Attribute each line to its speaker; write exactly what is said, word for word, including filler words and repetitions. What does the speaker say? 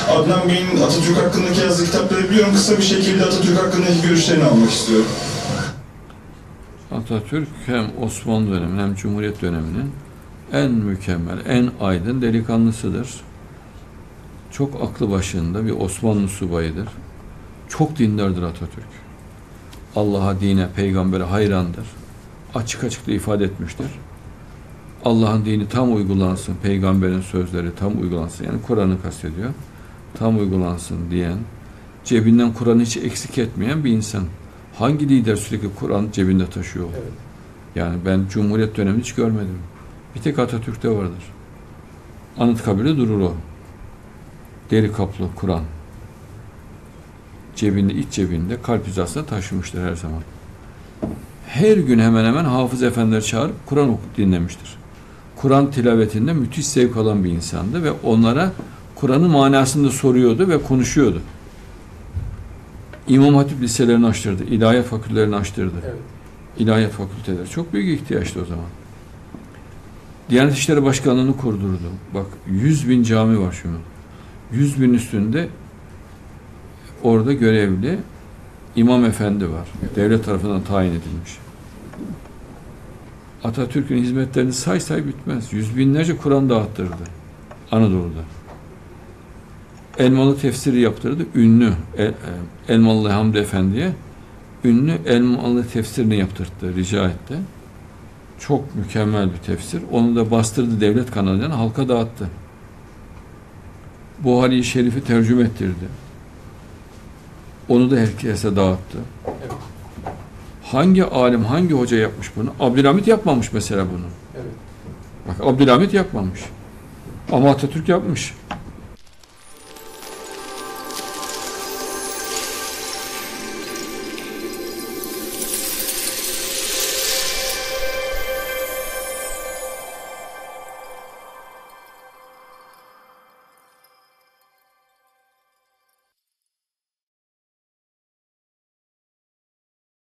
Speaker 1: Adnan Bey'in Atatürk hakkındaki yazdığı kitapları biliyorum. Kısa bir şekilde Atatürk hakkındaki görüşlerini almak istiyorum.
Speaker 2: Atatürk hem Osmanlı döneminin hem Cumhuriyet döneminin en mükemmel, en aydın delikanlısıdır. Çok aklı başında bir Osmanlı subayıdır. Çok dindardır Atatürk. Allah'a, dine, peygambere hayrandır. Açık açık da ifade etmiştir. Allah'ın dini tam uygulansın, peygamberin sözleri tam uygulansın, yani Kur'an'ı kastediyor, tam uygulansın diyen, cebinden Kur'an'ı hiç eksik etmeyen bir insan. Hangi lider sürekli Kur'an cebinde taşıyor? Evet. Yani ben Cumhuriyet dönemini hiç görmedim. Bir tek Atatürk'te vardır. Anıtkabir'de durur o. Deri kaplı Kur'an. Cebinde, iç cebinde, kalp hizasına taşımıştır her zaman. Her gün hemen hemen hafız efendileri çağırıp Kur'an okuyup dinlemiştir. Kur'an tilavetinde müthiş zevk alan bir insandı ve onlara Kur'an'ın manasını soruyordu ve konuşuyordu. İmam Hatip liselerini açtırdı, ilahiyat fakültelerini açtırdı. Evet. İlahiyat fakülteleri çok büyük ihtiyaçtı o zaman. Diyanet İşleri Başkanlığı'nı kurdurdu. Bak, yüz bin cami var şu an. Yüz bin üstünde orada görevli imam efendi var. Devlet tarafından tayin edilmiş. Atatürk'ün hizmetlerini say say bitmez. Yüz binlerce Kur'an dağıttırdı Anadolu'da. Elmalı tefsiri yaptırdı. Ünlü El, Elmalı Hamdi Efendi'ye ünlü Elmalı tefsirini yaptırdı, rica etti. Çok mükemmel bir tefsir. Onu da bastırdı devlet kanalından, halka dağıttı. Buhari-i Şerif'i tercüme ettirdi. Onu da herkese dağıttı. Evet. Hangi alim, hangi hoca yapmış bunu? Abdülhamit yapmamış mesela bunu. Evet. Bak, Abdülhamit yapmamış. Ama Atatürk yapmış.